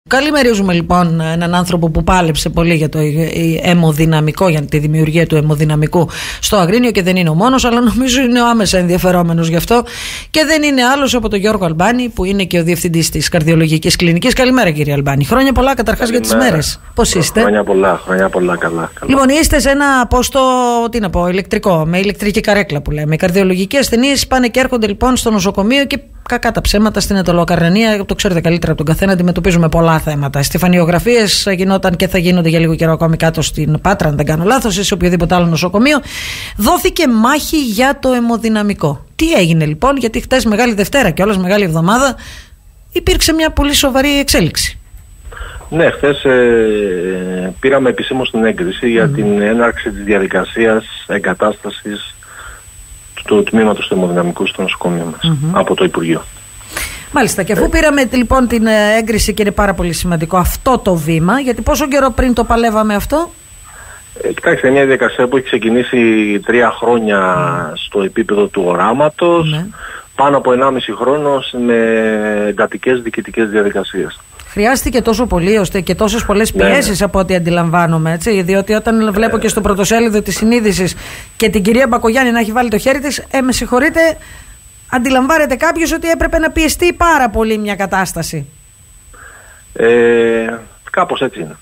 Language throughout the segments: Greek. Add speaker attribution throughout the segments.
Speaker 1: Καλημερίζουμε λοιπόν έναν άνθρωπο που πάλεψε πολύ για το αιμοδυναμικό, για τη δημιουργία του αιμοδυναμικού στο Αγρίνιο και δεν είναι ο μόνος, αλλά νομίζω είναι ο άμεσα ενδιαφερόμενος γι' αυτό και δεν είναι άλλος από τον Γιώργο Αλμπάνη, που είναι και ο διευθυντής της Καρδιολογικής Κλινικής. Καλημέρα, κύριε Αλμπάνη. Χρόνια πολλά καταρχάς για τις μέρες. Πώς είστε?
Speaker 2: Χρόνια πολλά, καλά.
Speaker 1: Λοιπόν, είστε σε ένα πόστο, τι να πω, ηλεκτρικό, με ηλεκτρική καρέκλα που λέμε. Οι καρδιολογικοί ασθενείς πάνε και έρχονται λοιπόν στο νοσοκομείο και κακά τα ψέματα στην Αιτωλοκαρνανία, το ξέρετε καλύτερα από τον καθένα, αντιμετωπίζουμε πολλά θέματα. Στεφανιογραφίες γινόταν και θα γίνονται για λίγο καιρό ακόμη κάτω στην Πάτρα, αν δεν κάνω λάθος, ή σε οποιοδήποτε άλλο νοσοκομείο. Δόθηκε μάχη για το αιμοδυναμικό. Τι έγινε λοιπόν, γιατί χτες Μεγάλη Δευτέρα και όλας Μεγάλη Εβδομάδα υπήρξε μια πολύ σοβαρή εξέλιξη.
Speaker 2: Ναι, χθες πήραμε επισήμως την έγκριση για την έναρξη της διαδικασίας εγκατάστασης του τμήματος του αιμοδυναμικού στο νοσοκομείο μας από το Υπουργείο. Μάλιστα,
Speaker 1: και αφού πήραμε λοιπόν την έγκριση, και είναι πάρα πολύ σημαντικό αυτό το βήμα, γιατί πόσο καιρό πριν το παλεύαμε αυτό?
Speaker 2: Κοιτάξτε, μια διαδικασία που έχει ξεκινήσει 3 χρόνια στο επίπεδο του οράματος, πάνω από 1,5 χρόνο με εντατικές διοικητικές διαδικασίες.
Speaker 1: Χρειάστηκε τόσο πολύ ώστε και τόσες πολλές πιέσεις από ό,τι αντιλαμβάνομαι, έτσι, διότι όταν βλέπω και στο πρωτοσέλιδο της συνείδησης και την κυρία Μπακογιάννη να έχει βάλει το χέρι της, με συγχωρείτε, αντιλαμβάνεται κάποιος ότι έπρεπε να πιεστεί πάρα πολύ μια κατάσταση.
Speaker 2: Κάπως έτσι είναι.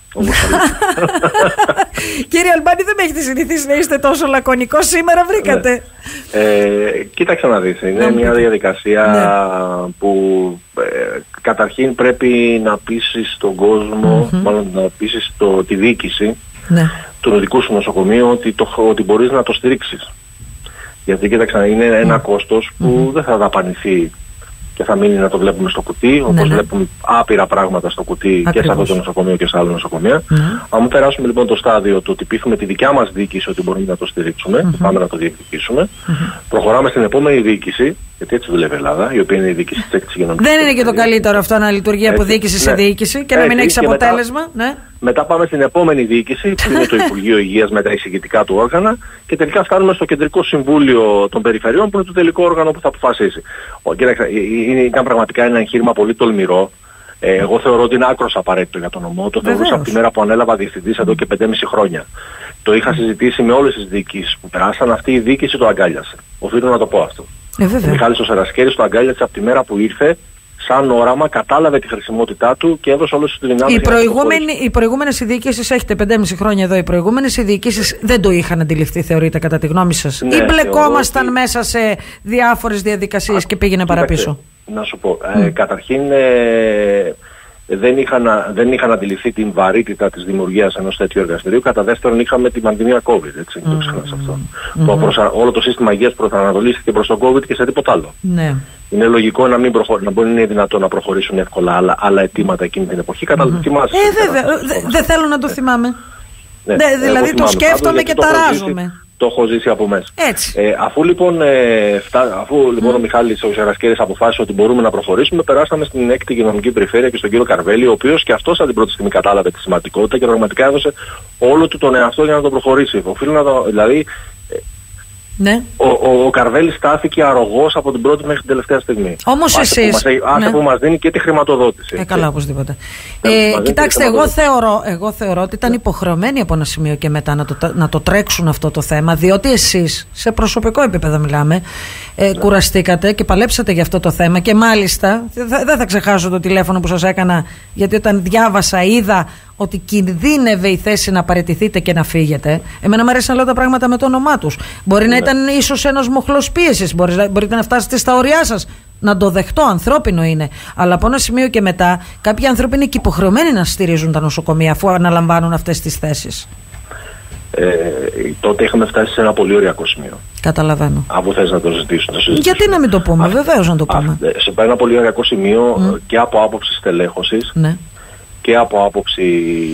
Speaker 1: Κύριε Αλμπάνη, δεν με έχετε συνηθίσει να είστε τόσο λακωνικός, σήμερα βρήκατε.
Speaker 2: Κοίταξε να δεις, είναι μια διαδικασία που καταρχήν πρέπει να πείσεις τον κόσμο, μάλλον να πείσεις τη διοίκηση του δικού σου νοσοκομείου ότι μπορείς να το στηρίξεις. Γιατί κοίταξε, είναι ένα κόστος που δεν θα δαπανηθεί και θα μείνει να το βλέπουμε στο κουτί, όπως βλέπουμε άπειρα πράγματα στο κουτί και σε αυτό το νοσοκομείο και σε άλλα νοσοκομεία. Αν περάσουμε λοιπόν το στάδιο του ότι πείθουμε τη δικιά μας διοίκηση ότι μπορούμε να το στηρίξουμε και πάμε να το διεκδικήσουμε, προχωράμε στην επόμενη διοίκηση, γιατί έτσι δουλεύει η Ελλάδα, η οποία είναι η διοίκηση της έκτης υγειονομικής.
Speaker 1: Δεν είναι και το καλύτερο αυτό να λειτουργεί από διοίκηση σε διοίκηση και να μην έχεις αποτέλεσμα.
Speaker 2: Μετά πάμε στην επόμενη διοίκηση, που είναι το Υπουργείο Υγείας με τα εισηγητικά του όργανα, και τελικά φτάνουμε στο Κεντρικό Συμβούλιο των Περιφερειών, που είναι το τελικό όργανο που θα αποφασίσει. Κοίταξε, ήταν πραγματικά ένα εγχείρημα πολύ τολμηρό. Εγώ θεωρώ ότι είναι άκρως απαραίτητο για τον νομό. Το θεωρούσα από τη μέρα που ανέλαβα διευθυντής εδώ και 5,5 χρόνια. Το είχα συζητήσει με όλες τις διοικήσεις που περάσαν. Αυτή η διοίκηση το αγκάλιασε. Οφείλω να το πω αυτό. Ο Μιχάλης ο Σερασκέρης το αγκάλιασε από τη μέρα που ήρθε. Σαν όραμα, κατάλαβε τη χρησιμότητά του και έδωσε όλες τις δυνάμεις.
Speaker 1: Οι προηγούμενες διοικήσεις, έχετε 5,5 χρόνια εδώ, οι προηγούμενες διοικήσεις δεν το είχαν αντιληφθεί, θεωρείτε, κατά τη γνώμη σας? Ή μπλεκόμασταν μέσα σε διάφορες διαδικασίες και πήγαινε παραπίσω?
Speaker 2: Να σου πω, καταρχήν δεν είχαν αντιληφθεί την βαρύτητα της δημιουργίας ενός τέτοιου εργαστηρίου. Κατά δεύτερον, είχαμε την πανδημία COVID, έτσι, το ξεχνάς αυτό. Όλο το σύστημα υγείας προσανατολίστηκε προς τον COVID και σε τίποτα άλλο. Είναι λογικό να μπορεί να είναι δυνατόν να προχωρήσουν εύκολα άλλα αιτήματα εκείνη την εποχή. Θυμάσαι.
Speaker 1: Δεν θέλω να το θυμάμαι. Δηλαδή το σκέφτομαι και ταράζομαι.
Speaker 2: Το έχω ζήσει από μέσα. Αφού λοιπόν ο Μιχάλης ο Σερασκέρης αποφάσισε ότι μπορούμε να προχωρήσουμε, περάσαμε στην έκτη υγειονομική περιφέρεια και στον κύριο Καρβέλη, ο οποίος και αυτός από την πρώτη στιγμή κατάλαβε τη σημαντικότητα και πραγματικά έδωσε όλο του τον εαυτό για να το προχωρήσει. Οφείλω να το, δηλαδή, ο Καρβέλης στάθηκε αρρωγός από την πρώτη μέχρι την τελευταία στιγμή.
Speaker 1: Όμως εσείς...
Speaker 2: που μας δίνει και τη χρηματοδότηση.
Speaker 1: Καλά, οπωσδήποτε. Κοιτάξτε, εγώ θεωρώ ότι ήταν υποχρεωμένοι από ένα σημείο και μετά να το τρέξουν αυτό το θέμα, διότι εσείς, σε προσωπικό επίπεδο μιλάμε, κουραστήκατε και παλέψατε για αυτό το θέμα και μάλιστα, δεν θα ξεχάσω το τηλέφωνο που σας έκανα, γιατί όταν διάβασα είδα ότι κινδύνευε η θέση να παραιτηθείτε και να φύγετε. Εμένα μου αρέσει να λέω τα πράγματα με το όνομά τους. Μπορεί να ήταν ίσως ένας μοχλός πίεσης, μπορείτε να φτάσετε στα όρια σας. Να το δεχτώ, ανθρώπινο είναι. Αλλά από ένα σημείο και μετά, κάποιοι άνθρωποι είναι και υποχρεωμένοι να στηρίζουν τα νοσοκομεία αφού αναλαμβάνουν αυτές τις θέσεις.
Speaker 2: Τότε είχαμε φτάσει σε ένα πολύ ωριακό σημείο.
Speaker 1: Καταλαβαίνω.
Speaker 2: Αφού θες να το συζητήσουμε.
Speaker 1: Γιατί να μην το πούμε, βεβαίως να το πούμε.
Speaker 2: Σε ένα πολύ ωριακό σημείο και από άποψη στελέχωσης. Και από άποψη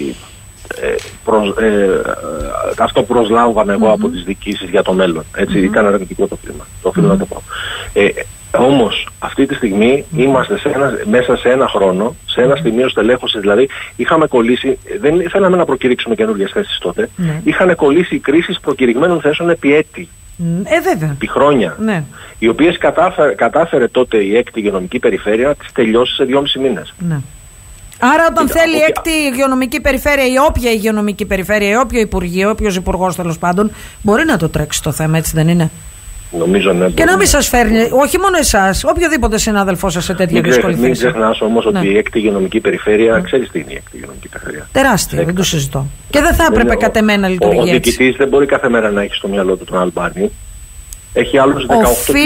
Speaker 2: αυτό που προσλάμβανα εγώ από τις διοικήσεις για το μέλλον. Έτσι, ήταν αρνητικό το κλίμα. Το οφείλω να το πω. Όμως αυτή τη στιγμή είμαστε μέσα σε ένα χρόνο, σε ένα σημείο στελέχωσης, δηλαδή είχαμε κολλήσει, δεν θέλαμε να προκηρύξουμε καινούργιες θέσεις τότε, είχαν κολλήσει οι κρίσεις προκηρυγμένων θέσεων επί έτη.
Speaker 1: Βέβαια.
Speaker 2: Επί χρόνια. Οι οποίες κατάφερε τότε η έκτη υγειονομική περιφέρεια να τις τελειώσει σε 2,5 μήνες.
Speaker 1: Άρα, όταν θέλει έκτη υγειονομική περιφέρεια ή όποια υγειονομική περιφέρεια ή όποιο υπουργείο, όποιος υπουργός τέλος πάντων, μπορεί να το τρέξει το θέμα, έτσι δεν είναι?
Speaker 2: Νομίζω ναι.
Speaker 1: Και να μην σας φέρνει, όχι μόνο εσάς, οποιοδήποτε συνάδελφό σας σε τέτοια δύσκολη θέση.
Speaker 2: Μην ξεχνάς όμως ότι η έκτη υγειονομική περιφέρεια, ξέρεις τι είναι η έκτη υγειονομική περιφέρεια?
Speaker 1: Τεράστια, δεν το συζητώ. Και δεν θα έπρεπε κατ' εμένα να λειτουργεί έτσι.
Speaker 2: Ο διοικητής δεν μπορεί κάθε μέρα να έχει στο μυαλό του τον Αλμπάνη. Έχει άλλους 18.000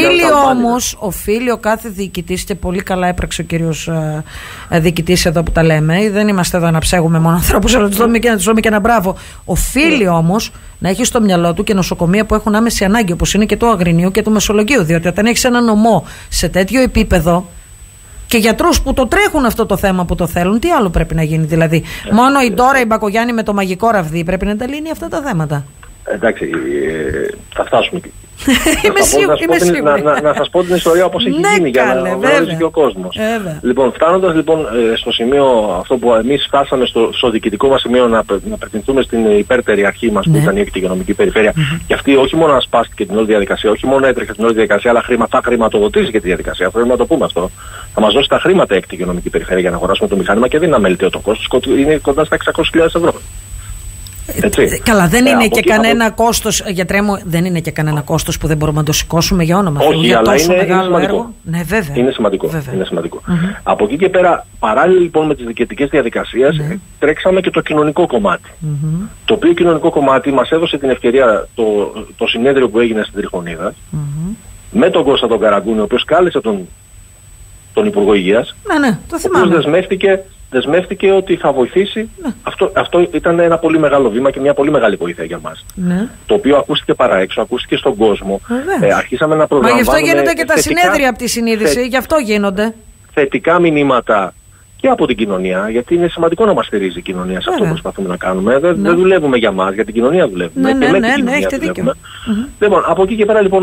Speaker 1: οφείλει ο κάθε διοικητής, και πολύ καλά έπραξε ο κύριος διοικητής εδώ που τα λέμε. Δεν είμαστε εδώ να ψέγουμε μόνο ανθρώπους, αλλά να τους δούμε και ένα μπράβο. Οφείλει όμως να έχει στο μυαλό του και νοσοκομεία που έχουν άμεση ανάγκη, όπως είναι και το Αγρινίου και το Μεσολογγίου. Διότι όταν έχεις ένα νομό σε τέτοιο επίπεδο και γιατρούς που το τρέχουν αυτό το θέμα που το θέλουν, τι άλλο πρέπει να γίνει? Δηλαδή, μόνο η Ντόρα η Μπακογιάννη με το μαγικό ραβδί πρέπει να τα λύνει αυτά τα θέματα?
Speaker 2: Εντάξει, θα φτάσουμε εκεί.
Speaker 1: Είμαι σίγουρη.
Speaker 2: Να σας πω την ιστορία όπως έχει γίνει, για να γνωρίζει και ο κόσμος. Λοιπόν, φτάνοντας λοιπόν στο σημείο αυτό που εμείς φτάσαμε στο διοικητικό μας σημείο να απευθυνθούμε στην υπέρτερη αρχή μας, που ήταν η έκτη υγειονομική περιφέρεια, και αυτή όχι μόνο ασπάστηκε την όλη διαδικασία, όχι μόνο έτρεχε την όλη διαδικασία, αλλά θα χρηματοδοτήσει και τη διαδικασία. Θέλουμε να το πούμε αυτό. Θα μας δώσει τα χρήματα η έκτη υγειονομική περιφέρεια για να αγοράσουμε το μηχάνημα και δεν είναι αμεληταίο το κόστος, είναι κοντά στα 600.000 ευρώ. Έτσι.
Speaker 1: Καλά, δεν είναι και κανένα κόστος, γιατρέ μου, δεν είναι και κανένα κόστος που δεν μπορούμε να το σηκώσουμε για όνομα Θεού.
Speaker 2: Όχι, αλλά είναι σημαντικό.
Speaker 1: Ναι, βέβαια.
Speaker 2: Είναι σημαντικό. Είναι σημαντικό. Από εκεί και πέρα, παράλληλα λοιπόν με τις διοικητικές διαδικασίες, τρέξαμε και το κοινωνικό κομμάτι. Το οποίο κοινωνικό κομμάτι μας έδωσε την ευκαιρία το συνέδριο που έγινε στην Τριχονίδα, με τον Κώστα τον Καραγκούνη, ο οποίος κάλεσε τον Υπουργό Υγείας,
Speaker 1: το θυμάμαι.
Speaker 2: Ο οποίος δεσμεύτηκε ότι θα βοηθήσει. Αυτό ήταν ένα πολύ μεγάλο βήμα και μια πολύ μεγάλη βοήθεια για μας. Το οποίο ακούστηκε παρά έξω, ακούστηκε στον κόσμο. Αρχίσαμε να προγραμματίζουμε.
Speaker 1: Μα γι' αυτό γίνονται και τα συνέδρια από τη συνείδηση, γι' αυτό γίνονται.
Speaker 2: Θετικά μηνύματα και από την κοινωνία, γιατί είναι σημαντικό να μας στηρίζει η κοινωνία σε αυτό που προσπαθούμε να κάνουμε. Δεν δουλεύουμε για μας, για την κοινωνία δουλεύουμε.
Speaker 1: Έχετε δίκιο.
Speaker 2: Λοιπόν, από εκεί και πέρα λοιπόν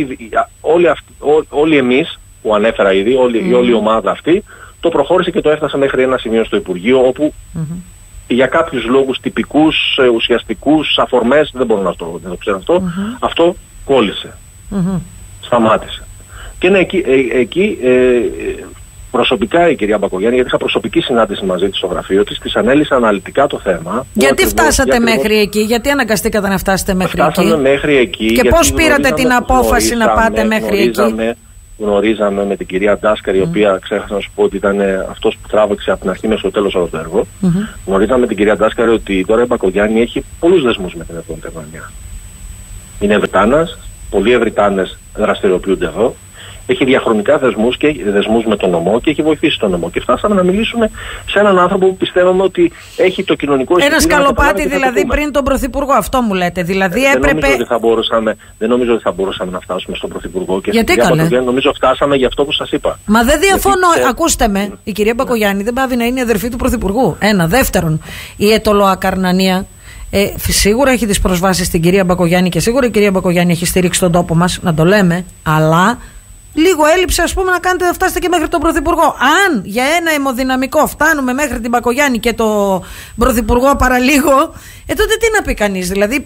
Speaker 2: όλοι εμείς που ανέφερα ήδη, όλη η ομάδα αυτή, το προχώρησε και το έφτασε μέχρι ένα σημείο στο Υπουργείο, όπου για κάποιους λόγους τυπικούς, ουσιαστικούς, αφορμές, δεν μπορώ να το ξέρω αυτό, αυτό κόλλησε. Σταμάτησε. Και ναι, εκεί προσωπικά η κυρία Μπακογιάννη, γιατί είχα προσωπική συνάντηση μαζί της στο γραφείο της, της ανέλησα αναλυτικά το θέμα.
Speaker 1: Γιατί φτάσατε μέχρι εκεί, γιατί αναγκαστήκατε να φτάσετε μέχρι εκεί?
Speaker 2: Φτάσαμε μέχρι εκεί.
Speaker 1: Και πώς πήρατε την απόφαση να πάτε μέχρι εκεί?
Speaker 2: Γνωρίζαμε με την κυρία Ντάσκαρη, η οποία ξέχασα να σου πω ότι ήταν αυτός που τράβηξε από την αρχή μέχρι το τέλος όλο το έργο. Γνωρίζαμε με την κυρία Ντάσκαρη ότι τώρα η Μπακογιάννη έχει πολλούς δεσμούς με την Ευρωπαϊκή Γερμανία. Είναι Ευρυτάνας, πολλοί Ευρυτάνες δραστηριοποιούνται εδώ. Έχει διαχρονικά δεσμούς με τον νομό και έχει βοηθήσει τον νομό. Και φτάσαμε να μιλήσουμε σε έναν άνθρωπο που πιστεύαμε ότι έχει το κοινωνικό
Speaker 1: αισθητήριο. Ένα σκαλοπάτι δηλαδή πριν τον Πρωθυπουργό, αυτό μου λέτε. Δηλαδή έπρεπε.
Speaker 2: Δεν νομίζω ότι θα μπορούσαμε να φτάσουμε στον Πρωθυπουργό. Και
Speaker 1: γιατί καλέ?
Speaker 2: Νομίζω φτάσαμε για αυτό που σας είπα.
Speaker 1: Μα δεν διαφωνώ. Ακούστε με. Η κυρία Μπακογιάννη δεν πάβει να είναι η αδερφή του Πρωθυπουργού. Ένα. Δεύτερον, η Ετωλοακαρνανία. Σίγουρα έχει τις προσβάσεις στην κυρία Μπακογιάννη και σίγουρα η κυρία Μπακογιάννη έχει στηρίξει τον τόπο μας, να το λέμε, αλλά λίγο έλλειψε, ας πούμε, να φτάσετε και μέχρι τον Πρωθυπουργό. Αν για ένα αιμοδυναμικό φτάνουμε μέχρι την Μπακογιάννη και τον Πρωθυπουργό παραλίγο, τότε τι να πει κανείς? Δηλαδή,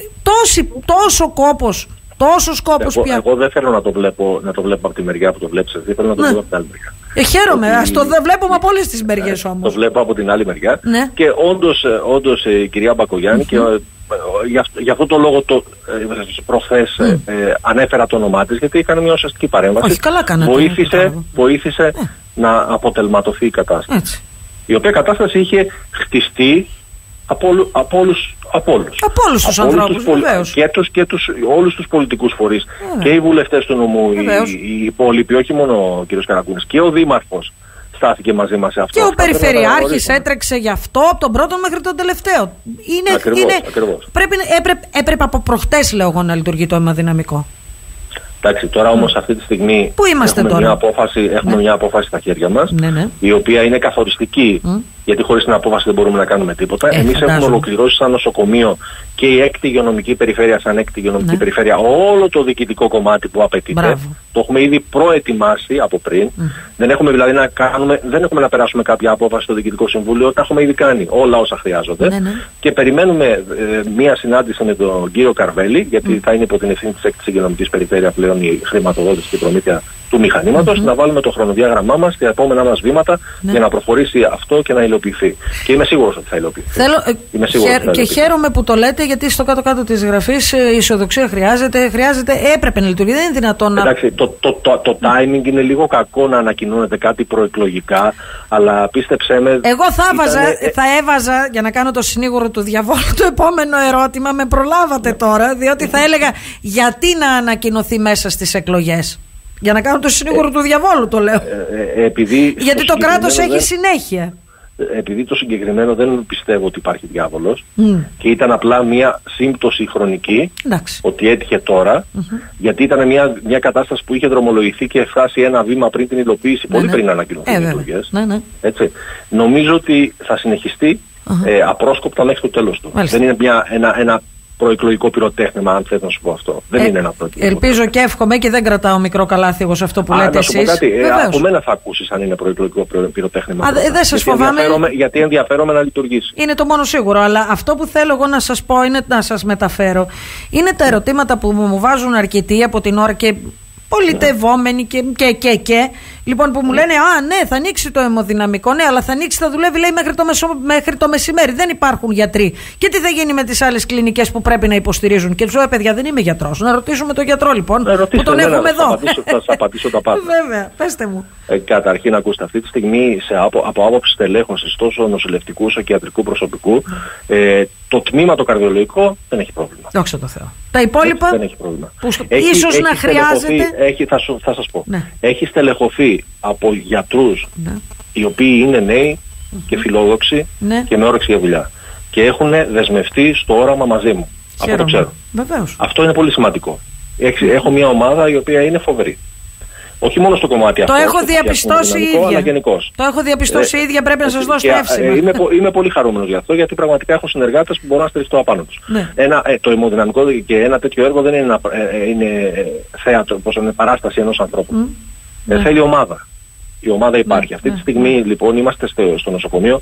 Speaker 1: τόσο κόπος, τόσο σκόπος πια.
Speaker 2: Εγώ δεν θέλω να το βλέπω από τη μεριά που το βλέπεις εσύ, θέλω να το βλέπω από την άλλη μεριά.
Speaker 1: Χαίρομαι, ας το βλέπουμε από όλες τις μεριές όμως.
Speaker 2: Το βλέπω από την άλλη μεριά. Και όντως η κυρία Μπακογιάννη, και γι' αυτό το λόγο προχθές ανέφερα το όνομά της, γιατί έκανε μια ουσιαστική παρέμβαση.
Speaker 1: Όχι, καλά κάνατε.
Speaker 2: Βοήθησε να αποτελματωθεί η κατάσταση. Έτσι. Η οποία κατάσταση είχε χτιστεί από όλους τους ανθρώπους, και όλους τους πολιτικούς φορείς, και οι βουλευτές του νομού, οι υπόλοιποι, όχι μόνο ο κ. Καραγκούνης, και ο Δήμαρχος στάθηκε μαζί μας σε αυτό.
Speaker 1: Και ο Περιφερειάρχης έτρεξε γι' αυτό από τον πρώτο μέχρι τον τελευταίο.
Speaker 2: Ακριβώς.
Speaker 1: Έπρεπε από προχτές, λέω εγώ, να λειτουργεί το αιμοδυναμικό.
Speaker 2: Εντάξει, τώρα όμως αυτή τη στιγμή
Speaker 1: πού είμαστε
Speaker 2: έχουμε μια απόφαση στα χέρια μας, η οποία είναι καθοριστική, γιατί χωρίς την απόφαση δεν μπορούμε να κάνουμε τίποτα. Εμείς έχουμε ολοκληρώσει σαν νοσοκομείο και η έκτη υγειονομική περιφέρεια σαν έκτη υγειονομική περιφέρεια, όλο το διοικητικό κομμάτι που απαιτείται, το έχουμε ήδη προετοιμάσει από πριν. Δεν έχουμε δηλαδή δεν έχουμε να περάσουμε κάποια απόφαση στο Διοικητικό Συμβούλιο, τα έχουμε ήδη κάνει όλα όσα χρειάζονται. Και περιμένουμε μία συνάντηση με τον κύριο Καρβέλη, γιατί θα είναι υπό την ευθύνη της έκτης υγειονομικής περιφέρεια πλέον η χρηματοδότηση και η προμήθεια του μηχανήματος, να βάλουμε το χρονοδιάγραμμά μας και τα επόμενά μας βήματα για να προχωρήσει αυτό και να υλοποιηθεί. Και είμαι σίγουρος ότι θα υλοποιηθεί.
Speaker 1: Και χαίρομαι που το λέτε, γιατί στο κάτω-κάτω της γραφής η ισοδοξία χρειάζεται, έπρεπε να λειτουργεί. Δεν είναι δυνατόν να.
Speaker 2: Εντάξει, το timing είναι λίγο κακό να ανακοινώνεται κάτι προεκλογικά, αλλά πίστεψέ με.
Speaker 1: Εγώ θα έβαζα, για να κάνω το συνήγορο του διαβόλου, το επόμενο ερώτημα. Με προλάβατε τώρα, διότι θα έλεγα γιατί να ανακοινωθεί μέσα στις εκλογές. Για να κάνω το συνήγορο του διαβόλου το λέω. Γιατί το κράτος έχει συνέχεια.
Speaker 2: Επειδή το συγκεκριμένο δεν πιστεύω ότι υπάρχει διάβολος και ήταν απλά μια σύμπτωση χρονική, ότι έτυχε τώρα, γιατί ήταν μια κατάσταση που είχε δρομολογηθεί και φτάσει ένα βήμα πριν την υλοποίηση, πολύ πριν ανακοινωθούν οι εκλογές. Έτσι. Νομίζω ότι θα συνεχιστεί απρόσκοπτα μέχρι το τέλος του. Δεν είναι ένα προεκλογικό πυροτέχνημα, αν θέλετε να σου πω αυτό. Δεν είναι ένα προεκλογικό.
Speaker 1: Ελπίζω και εύχομαι και δεν κρατάω μικρό καλάθι εγώ σε αυτό που λέτε εσείς.
Speaker 2: Να σου πω κάτι, από μένα θα ακούσεις αν είναι προεκλογικό πυροτέχνημα.
Speaker 1: Δεν σας φοβάμαι.
Speaker 2: Γιατί ενδιαφέρομαι να λειτουργήσει.
Speaker 1: Είναι το μόνο σίγουρο, αλλά αυτό που θέλω εγώ να σας πω είναι να σας μεταφέρω. Είναι τα ερωτήματα που μου βάζουν αρκετοί από την ώρα και πολιτευόμενοι και λοιπόν που μου λένε ναι, θα ανοίξει το αιμοδυναμικό, ναι, αλλά θα ανοίξει, θα δουλεύει, λέει, μέχρι το μεσημέρι. Δεν υπάρχουν γιατροί. Και τι θα γίνει με τις άλλες κλινικές που πρέπει να υποστηρίζουν? Και τους λέω, παιδιά, δεν είμαι γιατρός. Να ρωτήσουμε τον γιατρό, λοιπόν, που τον έχουμε εδώ.
Speaker 2: Θα σας απαντήσω τα πάντα.
Speaker 1: Βέβαια, πέστε μου.
Speaker 2: Καταρχήν, ακούστε, αυτή τη στιγμή από άποψη τελέχωσης τόσο νοσηλευτικού όσο και ιατρικού προσωπικού, το τμήμα το καρδιολογικό δεν έχει πρόβλημα.
Speaker 1: Δόξα τω Θεώ. Τα υπόλοιπα
Speaker 2: δεν έχει πρόβλημα.
Speaker 1: Ίσως να χρειάζεται.
Speaker 2: Θα σας πω. Ναι. Έχει στελεχωθεί από γιατρούς οι οποίοι είναι νέοι και φιλόδοξοι και με όρεξη για δουλειά. Και έχουν δεσμευτεί στο όραμα μαζί μου. Αυτό το ξέρω.
Speaker 1: Βεβαίως.
Speaker 2: Αυτό είναι πολύ σημαντικό. Έχω μια ομάδα η οποία είναι φοβερή. Όχι μόνο στο κομμάτι αυτό.
Speaker 1: Το έχω διαπιστώσει ίδια.
Speaker 2: Αλλά γενικώς.
Speaker 1: Το έχω διαπιστώσει ίδια, πρέπει να σας δώσω το εύσημα.
Speaker 2: Είμαι πολύ χαρούμενος γι' αυτό, γιατί πραγματικά έχω συνεργάτες που μπορώ να στηριχτώ απάνω τους. Το αιμοδυναμικό και ένα τέτοιο έργο δεν είναι θέατρο, όπως είναι παράσταση ενός ανθρώπου. Θέλει ομάδα. Η ομάδα υπάρχει. Αυτή τη στιγμή λοιπόν είμαστε στο νοσοκομείο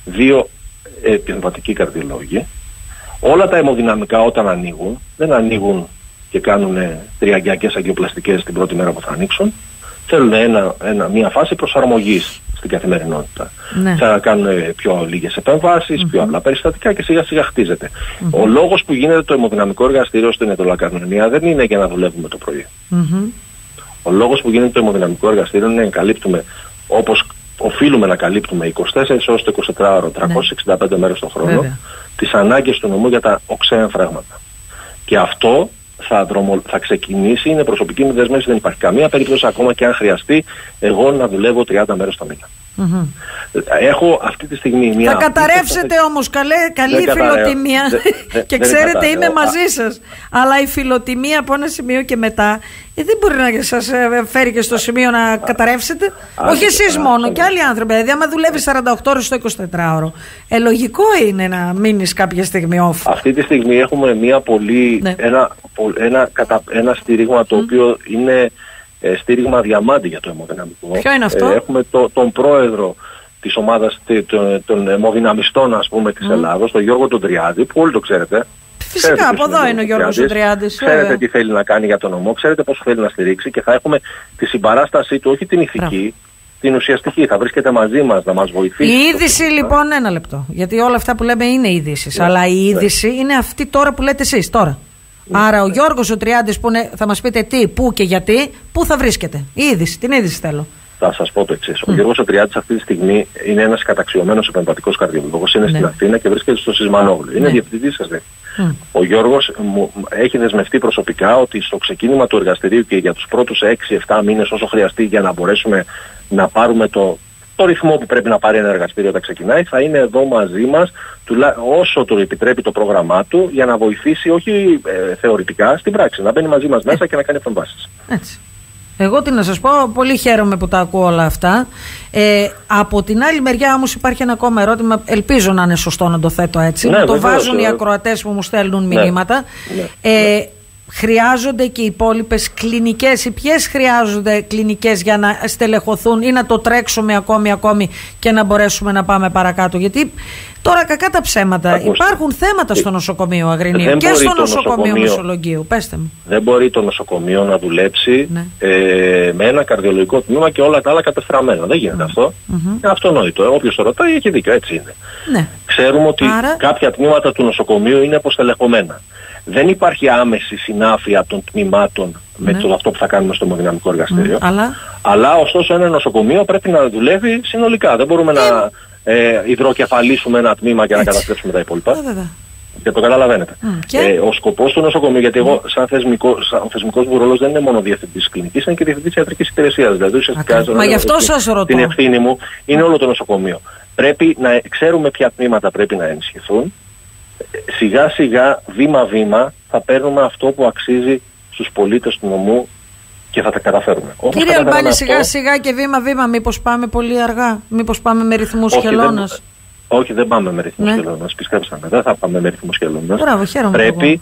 Speaker 2: 2 πνευματικοί καρδιολόγοι. Όλα τα αιμοδυναμικά όταν ανοίγουν, δεν ανοίγουν και κάνουν τριαγκιακές αγγιοπλαστικές την πρώτη μέρα που θα ανοίξουν. Θέλουν μια φάση προσαρμογής στην καθημερινότητα. Θα κάνουν πιο λίγες επεμβάσεις, πιο απλά περιστατικά και σιγά σιγά χτίζεται. Ο λόγος που γίνεται το αιμοδυναμικό εργαστήριο στην Ετωλακαρνανία δεν είναι για να δουλεύουμε το πρωί. Ο λόγος που γίνεται το αιμοδυναμικό εργαστήριο είναι να καλύπτουμε, όπως οφείλουμε να καλύπτουμε 24 ώρες το 24ωρο, 365 μέρες το χρόνο, τις ανάγκες του νομού για τα οξέα εμφράγματα. Και αυτό θα ξεκινήσει, είναι προσωπική μου δεσμεύση, δεν υπάρχει καμία περίπτωση ακόμα και αν χρειαστεί εγώ να δουλεύω 30 μέρες το μήνα. Έχω αυτή τη στιγμή μια...
Speaker 1: Θα καταρρεύσετε όμως, καλή φιλοτιμία και ξέρετε είμαι μαζί σας, αλλά η φιλοτιμία από ένα σημείο και μετά δεν μπορεί να σας φέρει και στο σημείο να καταρρεύσετε. Όχι εσείς μόνο, και άλλοι άνθρωποι. Δηλαδή άμα δουλεύει 48 ώρες στο 24ωρο, λογικό είναι να μείνεις κάποια στιγμή off.
Speaker 2: Αυτή τη στιγμή έχουμε μια πολύ, ένα στήριγμα το οποίο είναι στήριγμα διαμάντη για το αιμοδυναμικό.
Speaker 1: Ποιο είναι αυτό?
Speaker 2: Έχουμε τον πρόεδρο της ομάδας των αιμοδυναμιστών, ας πούμε, της Ελλάδος, τον Γιώργο τον Τριάδη, που όλοι το ξέρετε.
Speaker 1: Φυσικά, από εδώ είναι ο Γιώργος ο Τριάδης.
Speaker 2: Ξέρετε τι θέλει να κάνει για τον νομό, ξέρετε πώς θέλει να στηρίξει και θα έχουμε τη συμπαράστασή του, όχι την ηθική, την ουσιαστική. Θα βρίσκεται μαζί μας, να μας βοηθήσει.
Speaker 1: Η είδηση λοιπόν, ένα λεπτό, γιατί όλα αυτά που λέμε είναι ειδήσεις, αλλά η είδηση είναι αυτή τώρα που λέτε εσείς, τώρα. Άρα ο Γιώργος ο Τριάδης που θα μας πείτε τι, πού και γιατί, πού θα βρίσκεται. Η είδηση, την είδηση θέλω.
Speaker 2: Θα σας πω το εξής. Ο Γιώργος ο Τριάδης αυτή τη στιγμή είναι ένας καταξιωμένος επεμβατικός καρδιολόγος. Είναι στην Αθήνα και βρίσκεται στο Σισμανόγλου. Είναι διευθυντής σας. Ο Γιώργος έχει δεσμευτεί προσωπικά ότι στο ξεκίνημα του εργαστηρίου και για τους πρώτους 6-7 μήνες όσο χρειαστεί για να μπορέσουμε να πάρουμε το ρυθμό που πρέπει να πάρει ένα εργαστήριο όταν ξεκινάει, θα είναι εδώ μαζί μας όσο του επιτρέπει το πρόγραμμά του για να βοηθήσει όχι θεωρητικά στην πράξη, να μπαίνει μαζί μας μέσα και να κάνει επεμβάσεις.
Speaker 1: Έτσι. Εγώ τι να σας πω, πολύ χαίρομαι που τα ακούω όλα αυτά. Από την άλλη μεριά όμως υπάρχει ένα ακόμα ερώτημα, ελπίζω να είναι σωστό να το θέτω έτσι, να το βάζουν οι ακροατές που μου στέλνουν μηνύματα. Χρειάζονται και οι υπόλοιπες κλινικές, ή ποιες χρειάζονται κλινικές για να στελεχωθούν ή να το τρέξουμε ακόμη και να μπορέσουμε να πάμε παρακάτω? Γιατί τώρα, κακά τα ψέματα, υπάρχουν θέματα στο νοσοκομείο Αγρινίου και στο νοσοκομείο Μεσολογγίου. Πέστε μου.
Speaker 2: Δεν μπορεί το νοσοκομείο να δουλέψει με ένα καρδιολογικό τμήμα και όλα τα άλλα κατεστραμμένα. Δεν γίνεται αυτό. Είναι αυτονόητο. Όποιος το ρωτάει έχει δίκιο. Έτσι είναι. Ξέρουμε ότι κάποια τμήματα του νοσοκομείου είναι αποστελεχωμένα. Δεν υπάρχει άμεση συνάφεια των τμήματων με αυτό που θα κάνουμε στο αιμοδυναμικό εργαστήριο. Αλλά ωστόσο ένα νοσοκομείο πρέπει να δουλεύει συνολικά. Δεν μπορούμε να υδροκεφαλίσουμε ένα τμήμα και να καταστρέψουμε τα υπόλοιπα. Και το καταλαβαίνετε. Ο σκοπός του νοσοκομείου, γιατί εγώ σαν θεσμικός μου ρόλος δεν είναι μόνο διευθυντής κλινικής, είναι και διευθυντής ιατρικής υπηρεσίας. Δηλαδή ουσιαστικά την ευθύνη μου είναι όλο το νοσοκομείο. Πρέπει να ξέρουμε ποια τμήματα πρέπει να ενισχυθούν. Σιγά σιγά, βήμα-βήμα, θα παίρνουμε αυτό που αξίζει στους πολίτες του νομού και θα τα καταφέρουμε.
Speaker 1: Κύριε Αλμπάνη, σιγά σιγά και βήμα-βήμα, μήπως πάμε πολύ αργά? Μήπως πάμε με ρυθμούς χελώνας?
Speaker 2: Όχι, δεν πάμε με ρυθμούς χελώνας, πιστέψτε με, δεν θα πάμε με ρυθμούς χελώνας.
Speaker 1: Μπράβο, χαίρομαι.
Speaker 2: Πρέπει,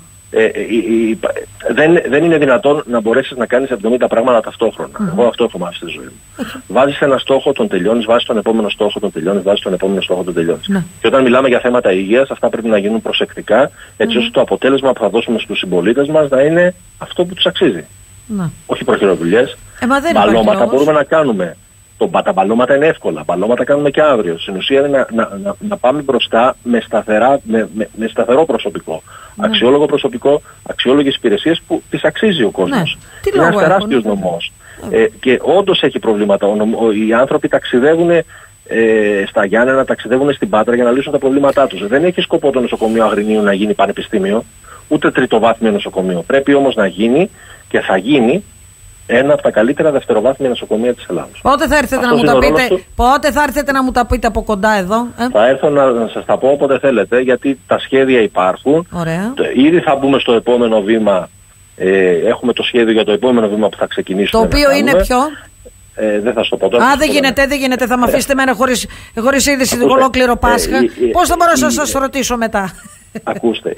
Speaker 2: δεν είναι δυνατόν να μπορέσεις να κάνεις 70 πράγματα ταυτόχρονα. Εγώ αυτό έχω μάθει στη ζωή μου. Βάζεις ένα στόχο, τον τελειώνεις, βάζεις τον επόμενο στόχο, τον τελειώνεις, βάζεις τον επόμενο στόχο, τον τελειώνεις. Και όταν μιλάμε για θέματα υγείας, αυτά πρέπει να γίνουν προσεκτικά, έτσι ώστε το αποτέλεσμα που θα δώσουμε στους συμπολίτες μας να είναι αυτό που τους αξίζει. Όχι προχειροδουλειές. Μπαλώματα μπορούμε να κάνουμε. Τα μπαλώματα είναι εύκολα. Μπαλώματα κάνουμε και αύριο. Στην ουσία είναι να πάμε μπροστά με σταθερό προσωπικό. Αξιόλογο προσωπικό, αξιόλογες υπηρεσίες που τις αξίζει ο κόσμος. Είναι ένας τεράστιος νομός. Και όντως έχει προβλήματα. Οι άνθρωποι ταξιδεύουν στα Γιάννενα, ταξιδεύουν στην Πάτρα για να λύσουν τα προβλήματά τους. Δεν έχει σκοπό το νοσοκομείο Αγρινίου να γίνει πανεπιστήμιο, ούτε τριτοβάθμιο νοσοκομείο. Πρέπει όμως να γίνει και θα γίνει ένα από τα καλύτερα δευτεροβάθμια νοσοκομεία της Ελλάδας.
Speaker 1: Πότε θα έρθετε να μου τα πείτε? Πότε θα έρθετε να μου τα πείτε από κοντά εδώ?
Speaker 2: Θα έρθω να σας τα πω όποτε θέλετε, γιατί τα σχέδια υπάρχουν.
Speaker 1: Ωραία.
Speaker 2: Ήδη θα μπούμε στο επόμενο βήμα. Έχουμε το σχέδιο για το επόμενο βήμα που θα ξεκινήσουμε.
Speaker 1: Το οποίο είναι ποιο?
Speaker 2: Δεν θα σου το πω τώρα.
Speaker 1: Δεν γίνεται. Θα με αφήσετε εμένα χωρίς είδηση το ολόκληρο Πάσχα. Πώς θα μπορώ να σας ρωτήσω μετά?
Speaker 2: Ακούστε,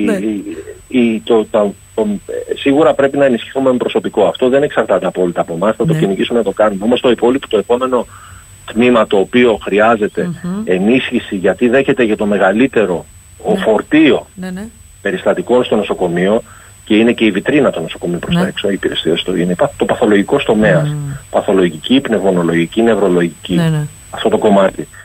Speaker 2: σίγουρα πρέπει να ενισχυθούμε με προσωπικό. Αυτό δεν εξαρτάται απόλυτα από εμάς, θα το κυνηγήσουμε να το κάνουμε. Όμως το υπόλοιπο, το επόμενο τμήμα το οποίο χρειάζεται ενίσχυση, γιατί δέχεται για το μεγαλύτερο φορτίο περιστατικών στο νοσοκομείο και είναι και η βιτρίνα των νοσοκομείων προς τα έξω, οι υπηρεσίες του, είναι το παθολογικό τομέα. Παθολογική, πνευμονολογική, νευρολογική, αυτό το κομμάτι.